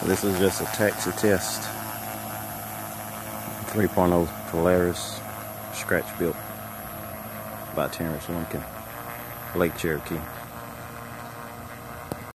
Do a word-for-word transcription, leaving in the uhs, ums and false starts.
This is just a taxi test. three point oh Polaris, scratch built by Terrence Lincoln, Lake Cherokee.